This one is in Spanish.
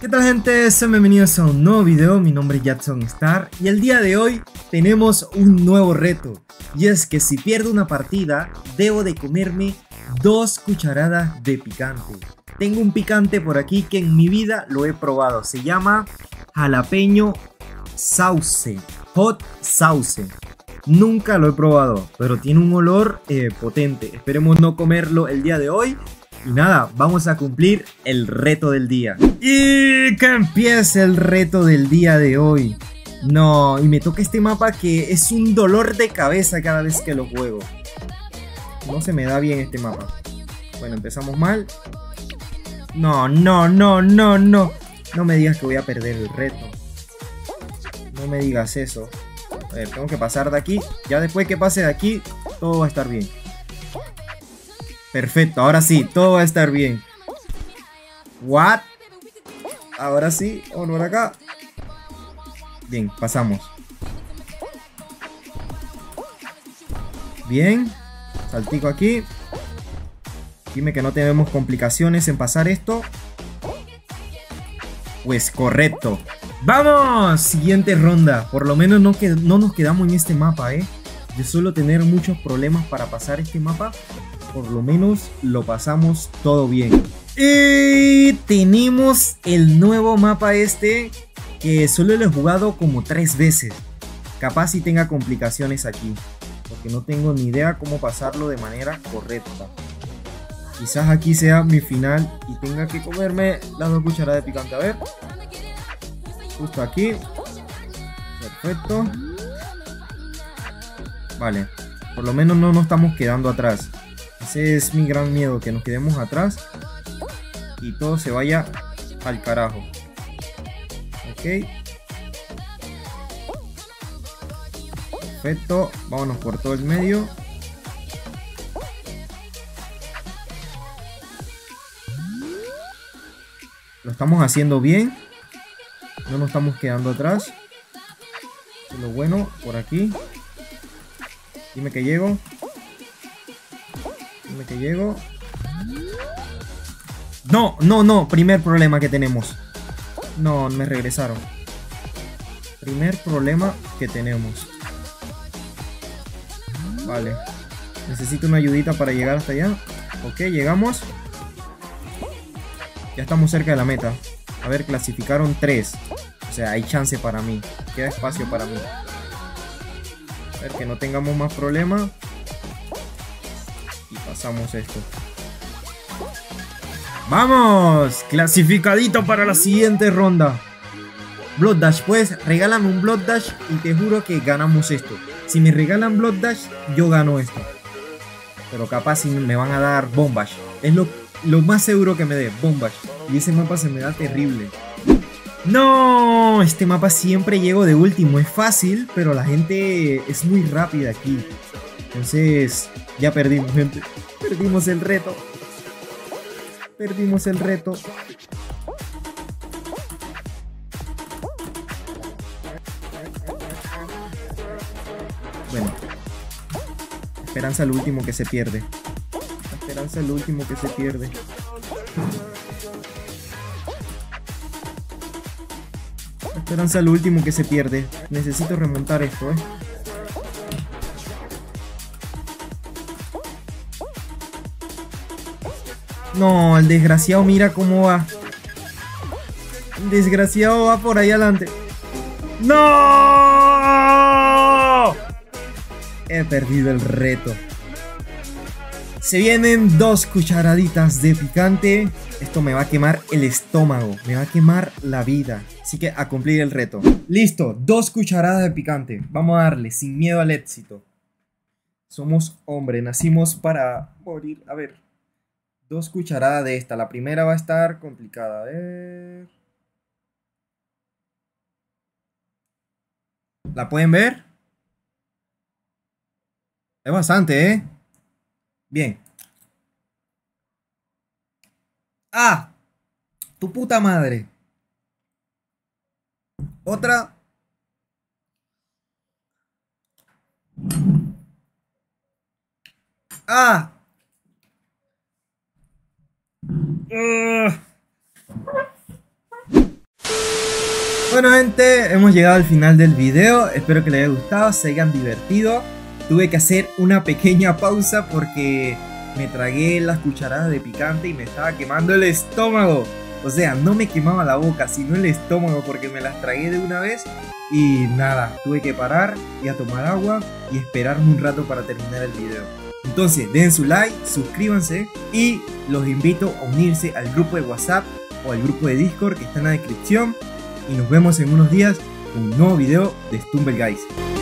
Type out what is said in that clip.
¿Qué tal, gente? Sean bienvenidos a un nuevo video. Mi nombre es Jackson Star y el día de hoy tenemos un nuevo reto, y es que si pierdo una partida debo de comerme 2 cucharadas de picante. Tengo un picante por aquí que en mi vida lo he probado, se llama jalapeño sauce, hot sauce. Nunca lo he probado, pero tiene un olor potente. Esperemos no comerlo el día de hoy. Y nada, vamos a cumplir el reto del día. Y que empiece el reto del día de hoy. No, y me toca este mapa que es un dolor de cabeza cada vez que lo juego. No se me da bien este mapa. Bueno, empezamos mal. No. No me digas que voy a perder el reto. No me digas eso. A ver, tengo que pasar de aquí. Ya después que pase de aquí, todo va a estar bien. Perfecto, ahora sí, todo va a estar bien. What? Ahora sí, vamos por acá. Bien, pasamos. Bien, saltico aquí. Dime que no tenemos complicaciones en pasar esto. Pues correcto. ¡Vamos! Siguiente ronda. Por lo menos no nos quedamos en este mapa, ¿eh? Yo suelo tener muchos problemas para pasar este mapa. Por lo menos lo pasamos todo bien. Y tenemos el nuevo mapa este, que solo lo he jugado como 3 veces. Capaz si tenga complicaciones aquí, porque no tengo ni idea cómo pasarlo de manera correcta. Quizás aquí sea mi final y tenga que comerme las 2 cucharadas de picante. A ver. Justo aquí. Perfecto. Vale. Por lo menos no nos estamos quedando atrás. Ese es mi gran miedo, que nos quedemos atrás y todo se vaya al carajo. Ok. Perfecto. Vámonos por todo el medio. Lo estamos haciendo bien. No nos estamos quedando atrás. Eso es lo bueno. Por aquí. Dime que llego. Dime que llego. No. Primer problema que tenemos. No, me regresaron. Primer problema que tenemos. Vale. Necesito una ayudita para llegar hasta allá. Ok, llegamos. Ya estamos cerca de la meta. A ver, clasificaron 3. O sea, hay chance para mí. Queda espacio para mí. A ver, que no tengamos más problemas. Y pasamos esto. ¡Vamos! Clasificadito para la siguiente ronda. Blood Dash, pues regálame un Blood Dash y te juro que ganamos esto. Si me regalan Blood Dash, yo gano esto. Pero capaz si me van a dar Bombash. Es lo más seguro que me dé, Bombash. Y ese mapa se me da terrible. ¡No! Este mapa siempre llego de último. Es fácil, pero la gente es muy rápida aquí. Entonces, ya perdimos, gente. Perdimos el reto. Perdimos el reto. Bueno. Esperanza es lo último que se pierde. Esperanza es lo último que se pierde. Esperanza es lo último que se pierde. Necesito remontar esto, ¿eh? No, el desgraciado mira cómo va. El desgraciado va por ahí adelante. ¡No! He perdido el reto. Se vienen 2 cucharaditas de picante. Esto me va a quemar el estómago. Me va a quemar la vida. Así que a cumplir el reto. Listo, 2 cucharadas de picante. Vamos a darle sin miedo al éxito. Somos hombres, nacimos para morir. A ver. 2 cucharadas de esta. La primera va a estar complicada. A ver. ¿La pueden ver? Es bastante, ¿eh? Bien. ¡Ah! ¡Tu puta madre! Otra. ¡Ah! Bueno gente, hemos llegado al final del video, espero que les haya gustado, se hayan divertido. Tuve que hacer una pequeña pausa porque me tragué las cucharadas de picante y me estaba quemando el estómago. O sea, no me quemaba la boca, sino el estómago porque me las tragué de una vez. Y nada, tuve que parar y a tomar agua y esperarme un rato para terminar el video. Entonces, den su like, suscríbanse y los invito a unirse al grupo de WhatsApp o al grupo de Discord que está en la descripción. Y nos vemos en unos días con un nuevo video de Stumble Guys.